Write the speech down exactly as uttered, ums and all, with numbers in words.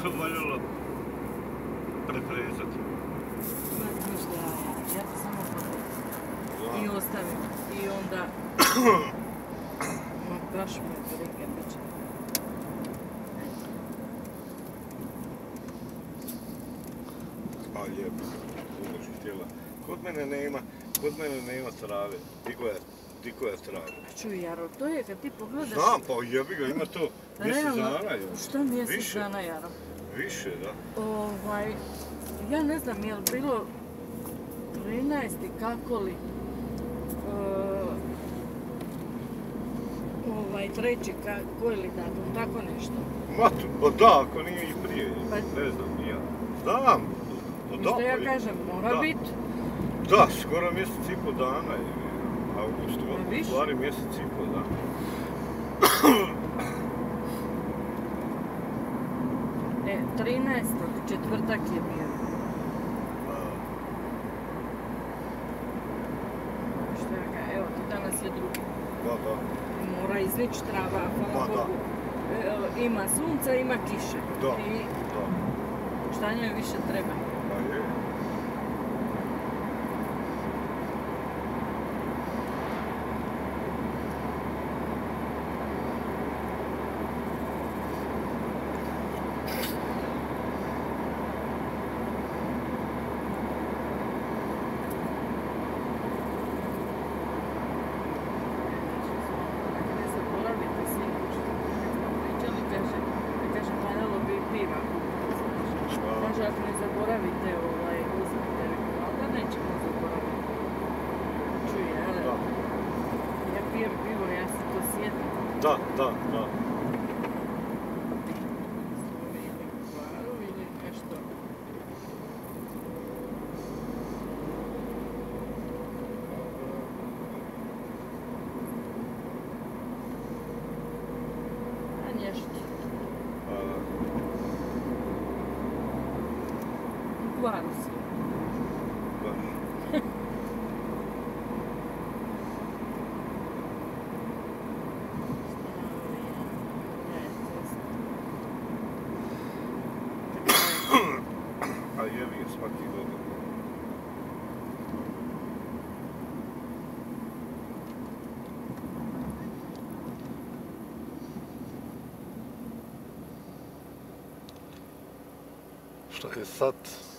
to valjalo preprezati. Ma znaš da ja, ja to samo potem i ostavim i onda ma baš me brige biće. A lijepo, puno si htjela. Kod mene nema, kod mene nema trave. Diko je, diko je trave. Čuj Jaro, to je kad ti pogledaš... Znam, pa jebi ga, ima to mjesec dana još. Što mjesec dana, Jaro? Više, da. Ovaj, ja ne znam, je li bilo trinaesti kako li, uh, ovaj, treći, koji li datum, tako nešto. Ma, pa da, ako nije i prije, pa, ne znam, ja. Znam, pa da. Što ja kažem, mora biti. Da, skoro mjesec i po dana je. August, u stvari mjesec i po dana. E, trinaestog četvrtak je bio. Što ja ga, evo ti danas je drugi. Da, da. Mora iznići trava, hvala Bogu. E, ima sunca, ima kiše. Da, I da. šta njoj više treba? Pa je. Može ako ne zaboravite, ovaj, uzmite, ali nećemo zaboraviti. Čuj, ale, ja pijem pivo, ja se to sjetim. Da, da, da. Ili u baru ili nešto. A nešto. Kvaru si. Baš. A jebi je svaki dobro. Šta je sad?